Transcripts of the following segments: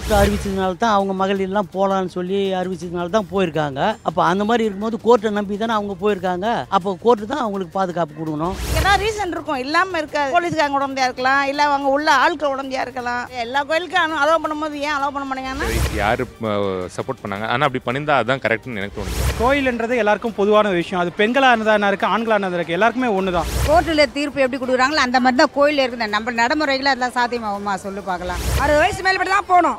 Court அறிவிச்சதுனால தான் அவங்க மகளிர்லாம் போகலான்னு சொல்லி அறிவிச்சதுனால தான் போயிருக்காங்க. அப்போ அந்த மாதிரி இருக்கும்போது கோர்ட்டை நம்பி தானே அவங்க போயிருக்காங்க. அப்போ கோர்ட்டு தான் அவங்களுக்கு பாதுகாப்பு கொடுக்கணும். ஏதாவது ரீசன் இருக்கும், இல்லாமல் இருக்காது. போலீஸ்காரங்க உடம்படியா இருக்கலாம், இல்லை அவங்க உள்ள ஆட்கள் உடம்படியா இருக்கலாம். எல்லா கோயிலுக்கும் அலோவ் பண்ணும்போது ஏன் அலோவ் பண்ண மாட்டேங்கன்னா யார் சப்போர்ட் பண்ணாங்க, ஆனால் அப்படி பண்ணியிருந்தா அதுதான் கரெக்ட்னு எனக்கு தோணுது. கோயில்ன்றது எல்லாருக்கும் பொதுவான விஷயம். அது பெண்களாக இருந்தால் இருக்குது, ஆண்களாக இருந்தால் இருக்குது, எல்லாருக்குமே ஒன்று தான். கோர்ட்டில் தீர்ப்பு எப்படி கொடுக்குறாங்களோ அந்த மாதிரி தான் கோயில் இருக்குது. நம்ம நடைமுறைகளை அதெல்லாம் சாத்தியமாகுமா சொல்லு பார்க்கலாம். 60 வயசு மேல்பட்டு தான் போகணும்.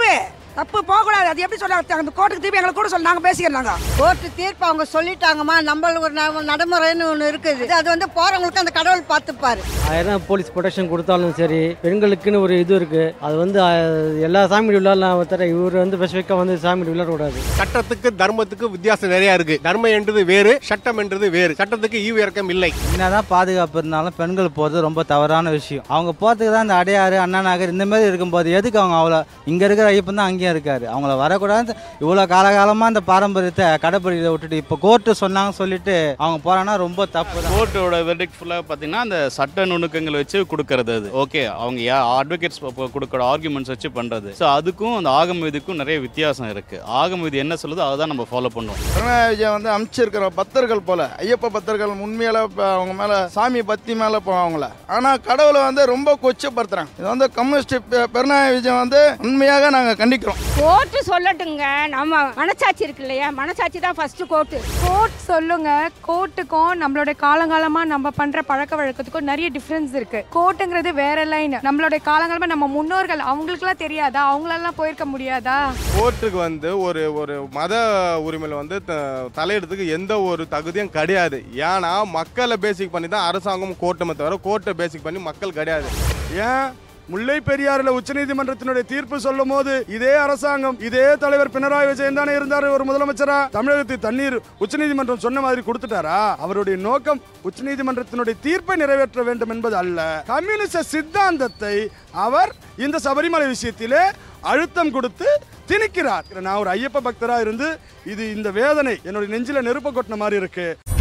தப்பு போகக்கூடாது. அது எப்படி சொல்ல அந்த கோர்ட்டுக்கு திருப்பி எங்களை கூட சொல்லி நாங்கள் பேசிக்கிறாங்க. கோர்ட்டு தீர்ப்பு அவங்க சொல்லிட்டாங்கம்மா, நம்மளுக்கு ஒரு நடைமுறைன்னு ஒன்று இருக்குது. அது வந்து போகிறவங்களுக்கு அந்த கடவுள் பார்த்துப்பாரு. 1000 போலீஸ் ப்ரொடெக்ஷன் கொடுத்தாலும் சரி, பெண்களுக்குன்னு ஒரு இது இருக்குது. அது வந்து எல்லா சாமி விழாலாம் தர இவர் வந்து ஸ்பெசிஃபிக்காக வந்து சாமி விழக்கூடாது. சட்டத்துக்கு தர்மத்துக்கு வித்தியாசம் நிறைய இருக்கு. தர்மம் என்றது வேறு, சட்டம் என்றது வேறு. சட்டத்துக்கு ஈவு இறக்கம் இல்லை. என்னதான் பாதுகாப்பு இருந்தாலும் பெண்கள் போகிறது ரொம்ப தவறான விஷயம். அவங்க போகிறதுக்கு தான் இந்த அடையாறு, அண்ணா நகர் இந்த மாதிரி இருக்கும்போது எதுக்கு அவங்க அவ்வளோ இங்கே இருக்கிற ஐயப்பன் தான் அங்கேயும் இருக்காரு. அவங்கள வரக்கூடாது. இவ்வளோ காலகாலமாக இந்த பாரம்பரியத்தை கடைப்பிடிக்கிறத விட்டுட்டு இப்போ கோர்ட்டு சொன்னாங்க சொல்லிட்டு அவங்க போறாங்கன்னா ரொம்ப தப்பு தான். கோர்ட்டோட வெர்டிக்ட் ஃபுல்லாக பார்த்தீங்கன்னா அந்த சட்ட நுணுக்கங்களை வச்சு கொடுக்கறது. அது ஓகே, அவங்க அட்வொகேட்ஸ் கொடுக்குற ஆர்குமெண்ட்ஸ் வச்சு பண்ணுறது. ஸோ அதுக்கும் அந்த ஆகம விதிக்கும் நிறைய வித்தியாசம் இருக்குது. ஆகம விதி என்ன சொல்லுதோ அதை தான் நம்ம ஃபாலோ பண்ணுவோம். பிரணாய விஜயம் வந்து அமைச்சிருக்கிற பக்தர்கள் போல, ஐயப்ப பக்தர்கள் உண்மையில அவங்க மேலே சாமி பக்தி மேலே போவாங்கள, ஆனால் கடவுளை வந்து ரொம்ப கொச்சப்படுத்துறாங்க. இது வந்து கம்யூனிஸ்ட் பிரணாய விஜயம் வந்து உண்மையாக நாங்கள் கண்டிக்கிறோம். கோர்ட்டு சொல்லட்டுங்க, நம்ம மனசாட்சி இருக்கு இல்லையா, மனசாட்சி தான் ஃபர்ஸ்ட் கோர்ட்டு. கோர்ட் சொல்லுங்க. கோர்ட்டுக்கும் நம்மளோட காலங்காலமா நம்ம பண்ற பழக்க வழக்கத்துக்கும் நிறைய டிஃபரன்ஸ் இருக்கு. கோர்ட்டுங்கிறது வேற லைன். நம்மளோட காலங்காலமா நம்ம முன்னோர்கள் அவங்களுக்குலாம் தெரியாதா, அவங்களெல்லாம் போயிருக்க முடியாதா? கோர்ட்டுக்கு வந்து ஒரு மத உரிமையில வந்து தலையிடத்துக்கு எந்த ஒரு தகுதியும் கிடையாது. ஏன்னா மக்களை பேசிக் பண்ணி தான் அரசாங்கம் கோர்ட்டுமே தவிர கோர்ட்டை பேசிக் பண்ணி மக்கள் கிடையாது. ஏன் முல்லை பெரியாறுல உச்சநீதிமன்றத்தினுடைய தீர்ப்பு சொல்லும் போது இதே அரசாங்கம், இதே தலைவர் பினராயி விஜயன் தானே இருந்தாரு ஒரு முதலமைச்சரா. தமிழகத்தில் தண்ணீர் உச்சநீதிமன்றம் சொன்ன மாதிரி கொடுத்துட்டாரா? அவருடைய நோக்கம் உச்சநீதிமன்றத்தினுடைய தீர்ப்பை நிறைவேற்ற வேண்டும் என்பது அல்ல. கம்யூனிஸ்ட சித்தாந்தத்தை அவர் இந்த சபரிமலை விஷயத்திலே அழுத்தம் கொடுத்து திணிக்கிறார். நான் ஒரு ஐயப்ப பக்தரா இருந்து இந்த வேதனை என்னுடைய நெஞ்சில நெருப்ப கொட்டின மாதிரி இருக்கு.